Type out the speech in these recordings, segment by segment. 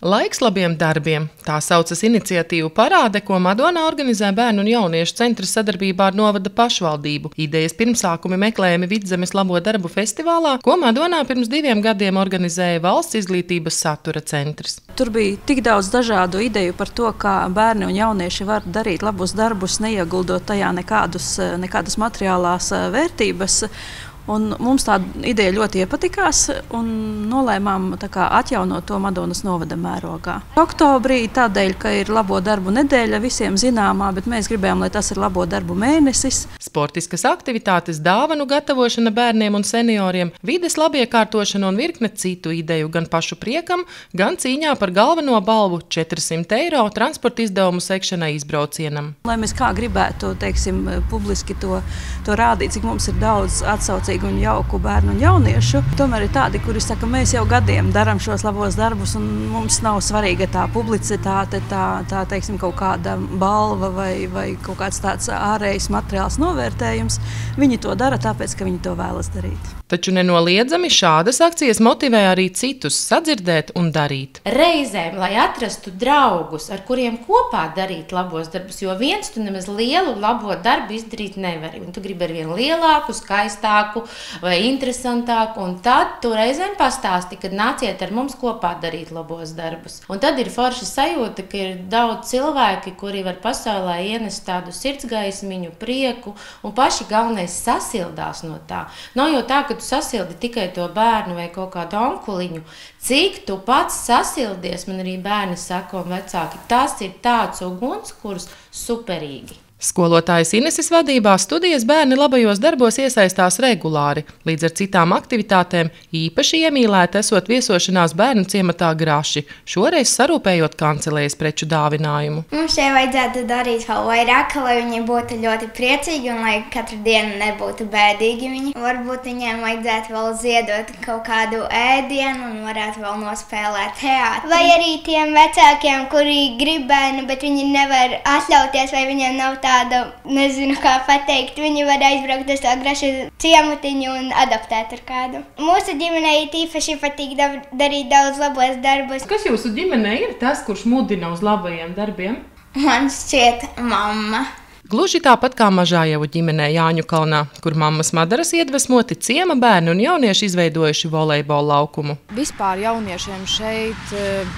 Laiks labiem darbiem. Tā saucas iniciatīva Parāde, ko Madonā organizē Bērnu un jauniešu centrs sadarbībā ar novada pašvaldību. Idejas pirmsākumi meklējami Vidzemes labo darbu festivālā, ko Madonā pirms 2 gadiem organizēja Valsts izglītības satura centrs. Tur bija tik daudz dažādu ideju par to, kā bērni un jaunieši var darīt labus darbus, neieguldot tajā nekādas materiālās vērtības. Un mums tā ideja ļoti iepatikās un nolēmām atjaunot to Madonas novada mērogā. Oktobrī tādēļ, ka ir labo darbu nedēļa, visiem zināmā, bet mēs gribējām, lai tas ir labo darbu mēnesis. Sportiskas aktivitātes, dāvanu gatavošana bērniem un senioriem, vides labiekārtošana un virkne citu ideju gan pašu priekam, gan cīņā par galveno balvu 400 eiro transporta izdevumu sekšanai izbraucienam. Lai mēs kā gribētu, publiski to rādīt, cik mums ir daudz atsaucīgu un jauku bērnu un jauniešu. Tomēr ir tādi, kuri saka, mēs jau gadiem darām šos labos darbus un mums nav svarīga tā publicitāte, kaut kāda balva vai kaut kāds tāds ārējs materiāls novērtējums. Viņi to dara tāpēc, ka viņi to vēlas darīt. Taču nenoliedzami šādas akcijas motivē arī citus sadzirdēt un darīt. Reizēm, lai atrastu draugus, ar kuriem kopā darīt labos darbus, jo viens tu nemaz lielu labo darbu izdarīt nevari. Un tu gribi ar vien lielāku, skaistāku vai interesantāku, un tad tu reizēm pastāsti, kad nāciet ar mums kopā darīt labos darbus. Un tad ir forša sajūta, ka ir daudz cilvēki, kuri var pasaulē ienest tādu sirdsgaismiņu, prieku, un paši galvenais sasildās no tā. Nav jau tā, ka tu sasildi tikai to bērnu vai kaut kādu onkuliņu. Cik tu pats sasildies, man arī bērni saka un vecāki, tas ir tāds ugunskurs superīgi. Skolotājas Ineses vadībā studijas bērni labajos darbos iesaistās regulāri, līdz ar citām aktivitātēm īpaši iemīlēti esot viesošanās bērnu ciematā Graši, šoreiz sarūpējot kancelējas preču dāvinājumu. Mums šeit vajadzētu darīt vēl vairāk, lai viņi būtu ļoti priecīgi un lai katru dienu nebūtu bēdīgi viņi. Varbūt viņiem vajadzētu vēl ziedot kaut kādu ēdienu un varētu vēl nospēlēt teātri. Vai arī tiem vecākiem, kuri grib bērnu, bet viņi nevar atļauties vai viņiem nav tāda, nezinu kā pateikt, viņi var aizbraukt uz to Grašu ciematiņu un adaptēt ar kādu. Mūsu ģimenei tīpaši patīk darīt daudz labos darbus. Kas jūsu ģimenei ir tas, kurš mudina uz labajiem darbiem? Man šķiet mamma. Gluži tāpat kā Mažājevu ģimenē Jāņukalnā, kur mammas Madaras iedvesmoti ciema bērni un jaunieši izveidojuši volejbola laukumu. Vispār jauniešiem šeit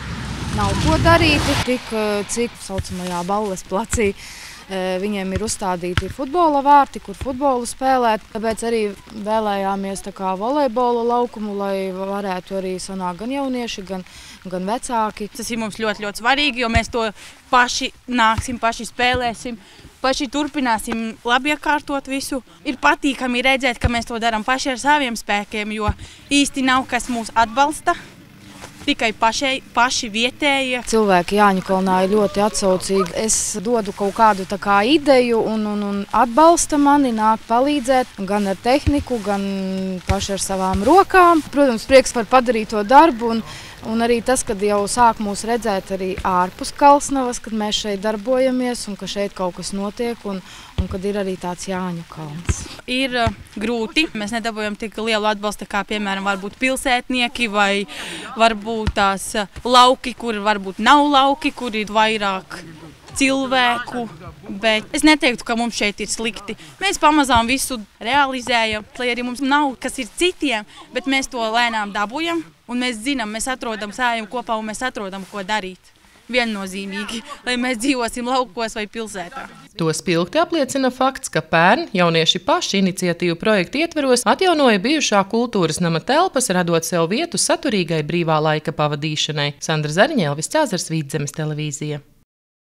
nav ko darīt, tik cik saucamajā Balles placī. Viņiem ir uzstādīti futbola vārti, kur futbolu spēlēt. Tāpēc arī vēlējāmies volejbola laukumu, lai varētu arī sanākt gan jaunieši, gan vecāki. Tas ir mums ļoti, ļoti svarīgi, jo mēs to paši nāksim, paši spēlēsim, paši turpināsim labi iekārtot visu. Ir patīkami redzēt, ka mēs to darām paši ar saviem spēkiem, jo īsti nav kas mūs atbalsta. Tikai paši vietējie. Cilvēki Jāņukalnā ir ļoti atsaucīgi. Es dodu kaut kādu ideju un atbalsta mani, nāk palīdzēt gan ar tehniku, gan paši ar savām rokām. Protams, prieks par padarīto darbu un arī tas, kad jau sāk mūs redzēt arī ārpus Kalsnavas, kad mēs šeit darbojamies un ka šeit kaut kas notiek un kad ir arī tāds Jāņu kalns. Ir grūti. Mēs nedabūjam tik lielu atbalstu, kā piemēram varbūt pilsētnieki vai varbūt tās lauki, kur varbūt nav lauki, kur ir vairāk cilvēku, bet es neteiktu, ka mums šeit ir slikti. Mēs pamazām visu realizējam, lai arī mums nav, kas ir citiem, bet mēs to lēnām dabujam un mēs zinām, mēs atrodam sājam kopā un mēs atrodam, ko darīt. Viennozīmīgi, lai mēs dzīvosim laukos vai pilsētā. To spilgti apliecina fakts, ka pērn jaunieši paši iniciatīvu projektu ietveros atjaunoja bijušā kultūras nama telpas, radot sev vietu saturīgai brīvā laika pavadīšanai. Sandra Zariņa, Elvis Cēzars, Vidzemes televīzija.